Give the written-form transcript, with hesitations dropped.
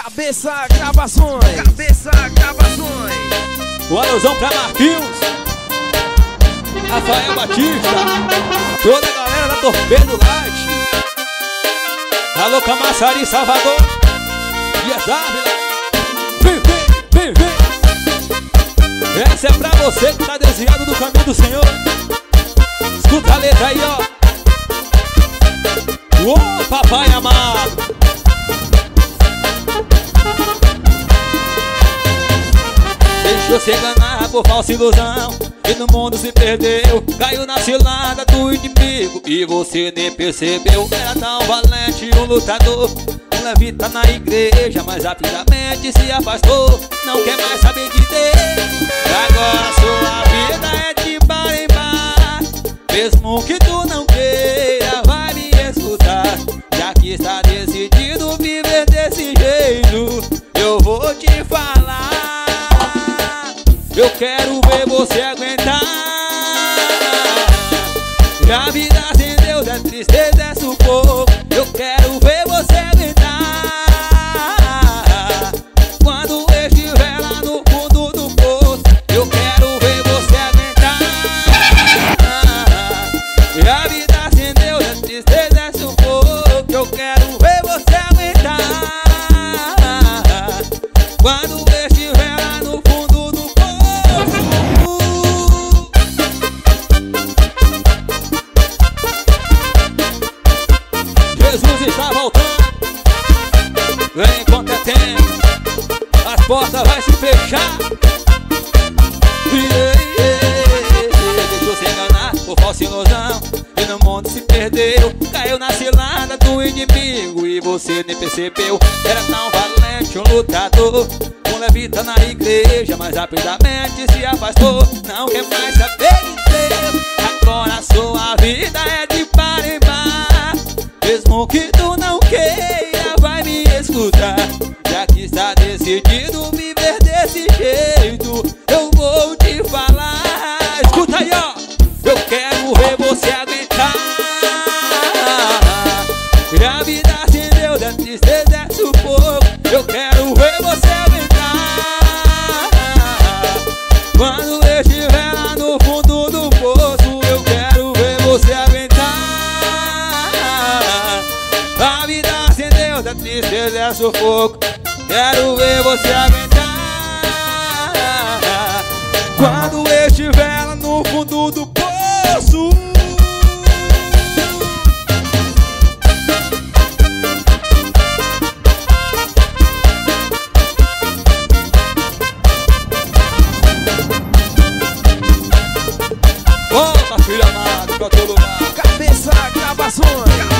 Cabeça Gravações. Cabeça Gravações. O alusão pra Marquinhos, Rafael Batista, toda a galera da Torpedo Light. Alô, Camaçari, Salvador, Dias Dávila. Vem, vem, vem, vem. Essa é pra você que tá desviado do caminho do Senhor. Escuta a letra aí, ó. Ô, papai amado. Deixou-se enganar por falsa ilusão e no mundo se perdeu. Caiu na cilada do inimigo e você nem percebeu. Era tão valente, um lutador, um levita na igreja, mas rapidamente se afastou. Não quer mais saber de Deus. Agora sua vida é de bar em bar. Mesmo que tu não queira, vai me escutar. Já que está decidido viver desse jeito, eu vou te falar. Eu quero ver você aguentar. E a vida sem Deus é tristeza, é sufoco. Eu quero ver você aguentar. Quando eu estiver lá no fundo do poço, eu quero ver você aguentar. E a vida sem Deus é tristeza, é sufoco. Eu quero ver você aguentar. Quando eu estiver lá no fundo do poço. Jesus está voltando. Vem enquanto é tempo, as portas vai se fechar. Deixou se enganar por falsa ilusão e no mundo se perdeu. Caiu na cilada do inimigo e você nem percebeu. Era tão valente, um lutador, um levita na igreja, mas rapidamente se afastou. Não quer mais saber de Deus. Agora sua vida é de par em par. Mesmo que tu não queira, vai me escutar. Já que está decidido viver desse jeito, eu vou te falar. Escuta aí, ó. Eu quero ver você aguentar. E a vida sem Deus é tristeza, é sufoco. Eu quero ver você aguentar. Quando eu estiver lá no fundo do poço, eu quero ver você aguentar. A vida sem Deus é tristeza, é sufoco. Quero ver você aguentar. Quando eu estiver lá no fundo do poço. Volta, filho amado, pra todo lugar. Cabeça Gravações.